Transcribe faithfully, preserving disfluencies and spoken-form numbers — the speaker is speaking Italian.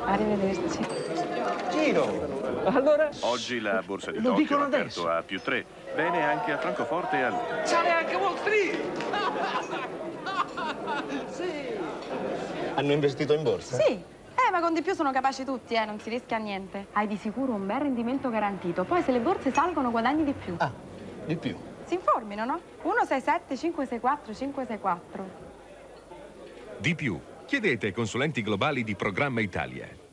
Arrivederci. Giro! Allora? Oggi la borsa di Lo Tokyo dicono ha aperto adesso. a più tre. Bene anche a Francoforte e a Londra. Sale anche Wall Street! Sì! Hanno investito in borsa? Sì. Eh, ma con di più sono capaci tutti, eh, non si rischia niente. Hai di sicuro un bel rendimento garantito. Poi se le borse salgono guadagni di più. Ah, di più. Si informino, no? uno sei sette cinque sei quattro cinque sei quattro. Di più. Chiedete ai consulenti globali di Programma Italia.